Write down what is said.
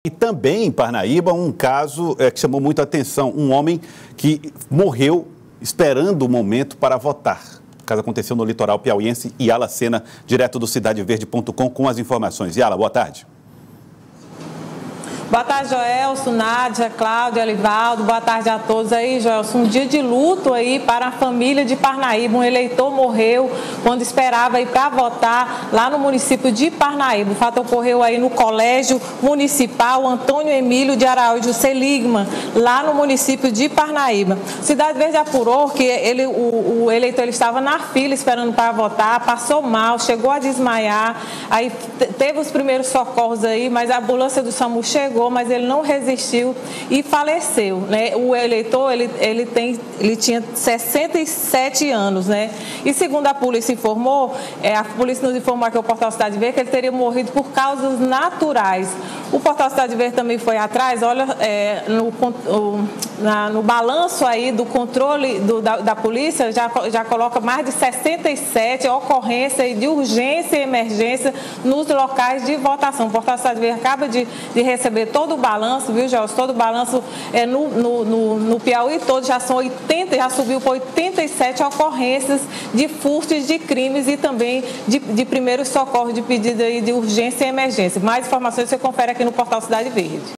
E também em Parnaíba, um caso que chamou muito a atenção, um homem que morreu esperando o momento para votar. O caso aconteceu no litoral piauiense. Yala Sena, direto do CidadeVerde.com, com as informações. Yala, boa tarde. Boa tarde, Joelson, Nádia, Cláudia, Elivaldo, boa tarde a todos aí, Joelson. Um dia de luto aí para a família de Parnaíba. Um eleitor morreu quando esperava ir para votar lá no município de Parnaíba. O fato ocorreu aí no Colégio Municipal Antônio Emílio de Araújo Seligman, lá no município de Parnaíba. Cidade Verde apurou que o eleitor ele estava na fila esperando para votar, passou mal, chegou a desmaiar, aí teve os primeiros socorros aí, mas a ambulância do SAMU chegou, mas ele não resistiu e faleceu, né? O eleitor, ele tinha 67 anos, né? E segundo a polícia informou, a polícia nos informou aqui o Portal Cidade Verde que ele teria morrido por causas naturais. O Portal Cidade Verde também foi atrás, olha, no balanço aí do controle da polícia, já coloca mais de 67 ocorrências de urgência e emergência nos locais de votação. O Portal Cidade Verde acaba de receber todo o balanço, viu, Gelson? Todo o balanço no Piauí todo já subiu para 87 ocorrências de furtos, de crimes e também de primeiros socorros, de pedido aí de urgência e emergência. Mais informações você confere aqui no Portal Cidade Verde.